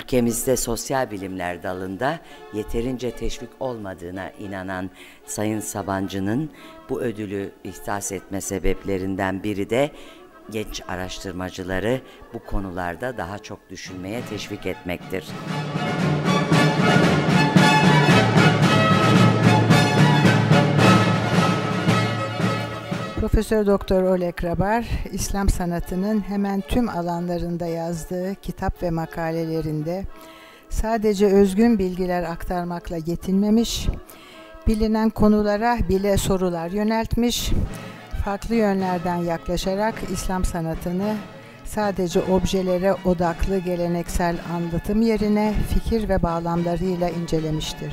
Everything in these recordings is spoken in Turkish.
Ülkemizde sosyal bilimler dalında yeterince teşvik olmadığına inanan Sayın Sabancı'nın bu ödülü ihsas etme sebeplerinden biri de genç araştırmacıları bu konularda daha çok düşünmeye teşvik etmektir. Profesör Doktor Oleg Grabar, İslam sanatının hemen tüm alanlarında yazdığı kitap ve makalelerinde sadece özgün bilgiler aktarmakla yetinmemiş, bilinen konulara bile sorular yöneltmiş, farklı yönlerden yaklaşarak İslam sanatını sadece objelere odaklı geleneksel anlatım yerine fikir ve bağlamlarıyla incelemiştir.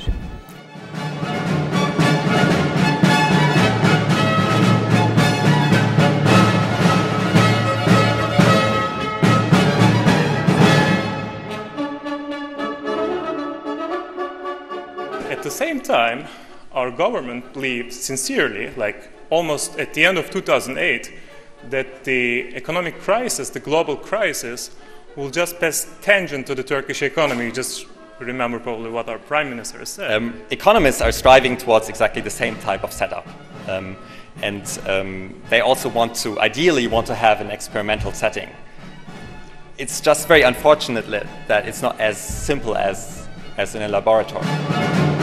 At the same time, our government believed sincerely, like almost at the end of 2008, that the economic crisis, the global crisis, will just pass tangent to the Turkish economy. You just remember probably what our prime minister said. Economists are striving towards exactly the same type of setup. They also ideally want to have an experimental setting. It's just very unfortunate that it's not as simple as in a laboratory.